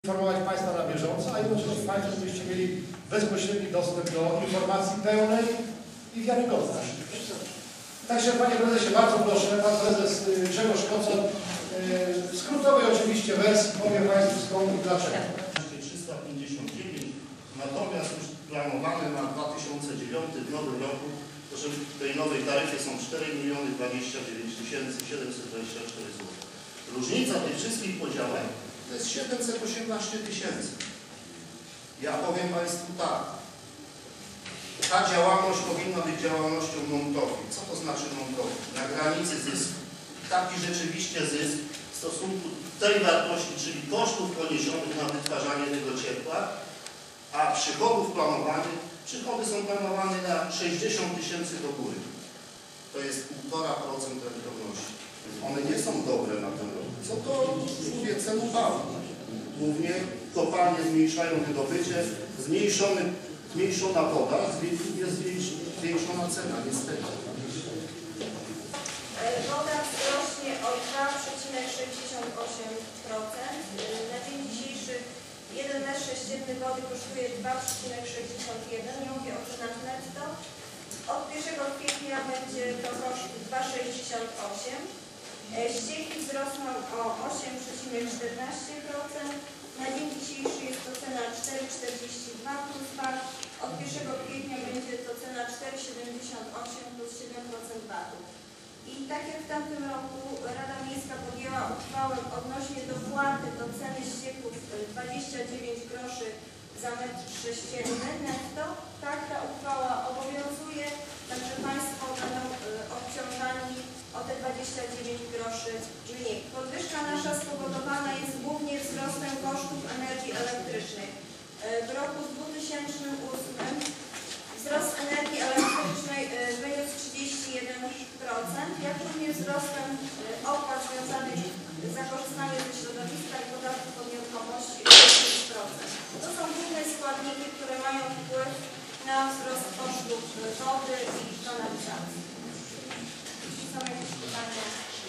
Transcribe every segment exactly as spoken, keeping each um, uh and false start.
Informować Państwa na bieżąco, a jednocześnie Państwo byście mieli bezpośredni dostęp do informacji pełnej i wiarygodnej. Także Panie Prezesie, bardzo proszę, Pan Prezes Grzegorz Kocon, w skrótowej oczywiście wersji powie Państwu skąd i dlaczego. trzysta pięćdziesiąt dziewięć, natomiast już planowane na dwa tysiące dziewiąty w nowym roku, to że w tej nowej taryfie są cztery miliony dwadzieścia dziewięć tysięcy siedemset dwadzieścia cztery złote. Różnica tych wszystkich podziałek to jest siedemset osiemnaście tysięcy. Ja powiem Państwu tak. Ta działalność powinna być działalnością non-profit. Co to znaczy non-profit? Na granicy zysku. Taki rzeczywiście zysk w stosunku do tej wartości, czyli kosztów poniesionych na wytwarzanie tego ciepła, a przychodów planowanych, przychody są planowane na sześćdziesiąt tysięcy do góry. To jest półtora procent rentowności. One nie są dobre na ten rok. Co to, mówię, celu bału. Głównie kopalnie zmniejszają wydobycie, zmniejszony, zmniejszona woda, jest zwiększona cena, niestety. Woda wzrośnie o dwa przecinek sześćdziesiąt osiem procent. Na dzień dzisiejszy jeden metr sześcienny wody kosztuje dwa przecinek sześćdziesiąt jeden, nie mówię o cenach netto. Od pierwszego kwietnia będzie to koszt dwa przecinek sześćdziesiąt osiem. Ścieki wzrosną o osiem przecinek czternaście procent. Na dzień dzisiejszy jest to cena cztery przecinek czterdzieści dwa plus V A T. Od pierwszego kwietnia będzie to cena cztery przecinek siedemdziesiąt osiem plus siedem procent V A T-u. I tak jak w tamtym roku Rada Miejska podjęła uchwałę odnośnie dopłaty do ceny ścieków dwadzieścia dziewięć groszy za metr sześcienny netto, tak ta uchwała obowiązuje, także Państwo będą obciążani o te dwadzieścia dziewięć groszy mniej. Podwyżka nasza spowodowana jest głównie wzrostem kosztów energii elektrycznej. W roku dwutysięcznym ósmym wzrost energii elektrycznej wyniósł trzydzieści jeden procent, jak również wzrostem opłat związanych z zakorzystaniem ze środowiska i podatków od nieruchomości o pięć procent. To są główne składniki, które mają wpływ na wzrost kosztów wody i kanalizacji. Jeśli są jakieś pytania?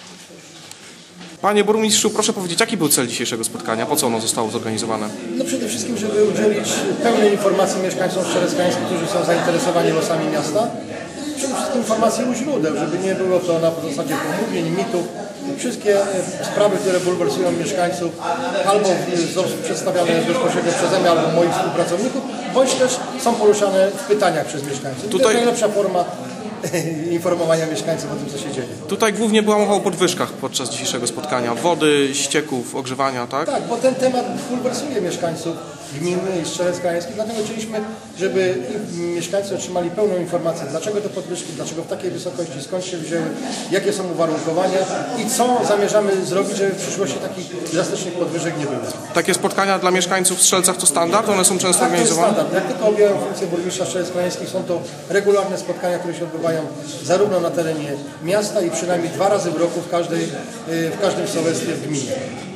Panie burmistrzu, proszę powiedzieć, jaki był cel dzisiejszego spotkania? Po co ono zostało zorganizowane? No przede wszystkim, żeby udzielić pełnej informacji mieszkańcom Strzeleckańskim, którzy są zainteresowani losami miasta. Przede wszystkim informacji u źródeł, żeby nie było to na zasadzie pomówień, mitów. Wszystkie sprawy, które bulwersują mieszkańców, albo są przedstawiane bezpośrednio przeze mnie, albo moich współpracowników, bądź też są poruszane w pytaniach przez mieszkańców. Tutaj... To jest najlepsza forma informowania mieszkańców o tym, co się dzieje. Tutaj głównie była mowa o podwyżkach podczas dzisiejszego spotkania. Wody, ścieków, ogrzewania, tak? Tak, bo ten temat bulwersuje mieszkańców gminy i Strzeleckańskich, dlatego chcieliśmy, żeby mieszkańcy otrzymali pełną informację, dlaczego te podwyżki, dlaczego w takiej wysokości, skąd się wzięły, jakie są uwarunkowania i co zamierzamy zrobić, żeby w przyszłości takich drastycznych podwyżek nie było. Takie spotkania dla mieszkańców w Strzelcach to standard? One są często tak, organizowane? To jest standard. Jak tylko objąłem funkcję burmistrza Strzeleckańskich, są to regularne spotkania, które się odbywają zarówno na terenie miasta i przynajmniej dwa razy w roku w, każdej, w każdym sołectwie w gminie.